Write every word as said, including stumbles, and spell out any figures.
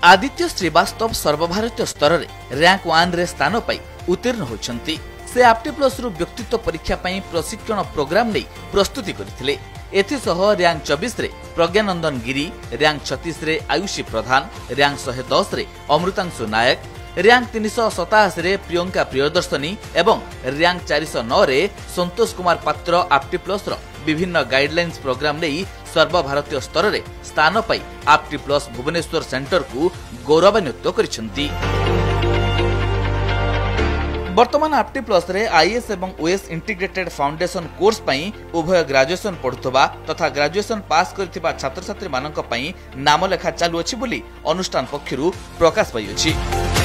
आदित्य श्रीवास्तव सर्वभारतीय स्तर में rank one रे स्थान पाई उत्तीर्ण होती। से एप्टी प्लस रु व्यक्तित्व परीक्षा पाई प्रशिक्षण प्रोग्राम नहीं प्रस्तुति करथिले। एथिसह रैंक चौबीस रे प्रज्ञानंदन गिरी, रैंक छत्तीस रे आयुषी प्रधान, रैंक एक सौ दस रे अमृतांशु नायक, रैंक तीन सौ सतासी रे प्रियंका प्रियदर्शनी एवं रैंक चार सौ नौ रे संतोष कुमार पात्र एप्टी प्लस रो विभिन्न गाइडलाइंस प्रोग्राम नहीं सर्वभारतीय स्तर में स्थान पाई एप्टी प्लस भुवनेश्वर सेंटर को गौरवान्वित करिसेंती। वर्तमान एप्टी प्लस रे आईएएस एवं ओएस इंटीग्रेटेड फाउंडेशन कोर्स पई उभय ग्रेजुएशन पढ़ुवा तथा ग्रेजुएशन पास करथिबा छात्र छात्री मानक पई नाम लेखा चालू अछि बोली अनुष्ठान पक्षरु प्रकाश पाई अछि।